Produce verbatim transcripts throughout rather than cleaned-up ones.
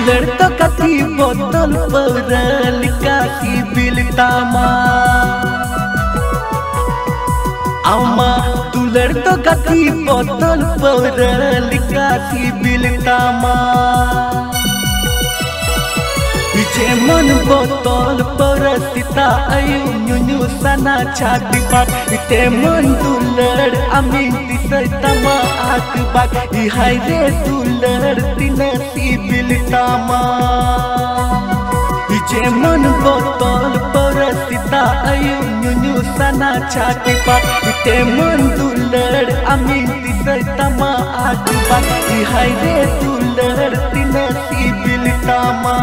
दुलड़ तो कथी बोतल पौरल काशी बिलतामा अम्मा दुलड़ तो कथी बोतल पौरल काशी बिलतामा जे मन बोतल परसिता आयु न्यू सना छाती बात इते मन दुलड़ अमीन तिसैतमा आक बात इहाय रे दुलड़ तिनसी बिलतामा जे मन बोतल परसिता आयु न्यू सना छाती बात इते मन दुलड़ अमीन तिसैतमा आक बात इहाय रे दुलड़ तिनसी बिलतामा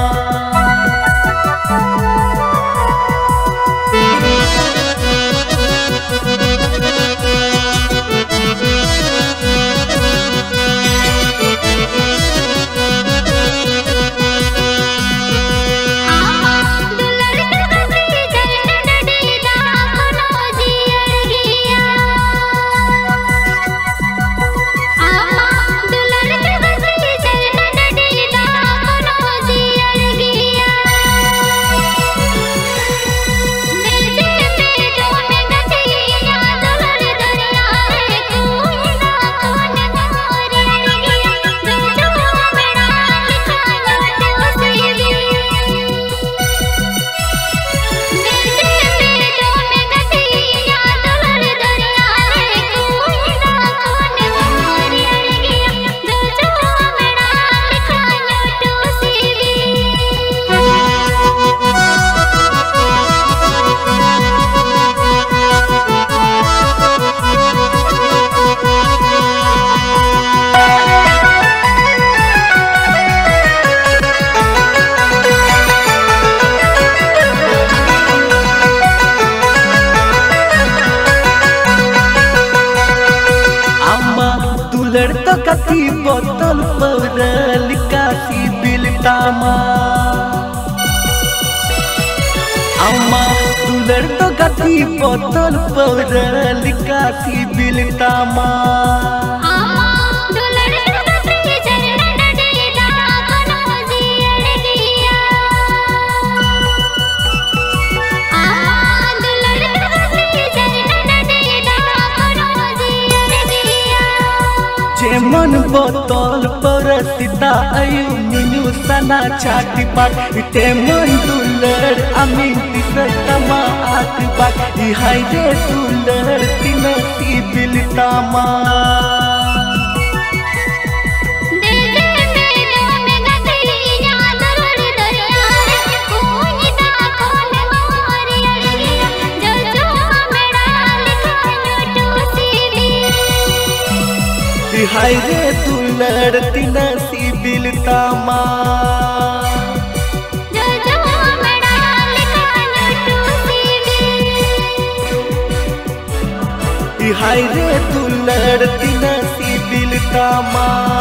दुलड़ तो कथी बोतल पौरल काशी बिलतामा अम्मा दुलड़ तो कथी बोतल पौरल काशी बिलतामा जे मन बोतल परसिता आयु न्यू सना छाती बात इते मन दुलड़ अमीन तिसैतमा आक बात इहाय रे दुलड़ तिनसी बिलतामा इहाय रे दुलड़ तिनसी बिलतामा इहाय रे दुलड़ तिनसी बिलतामा।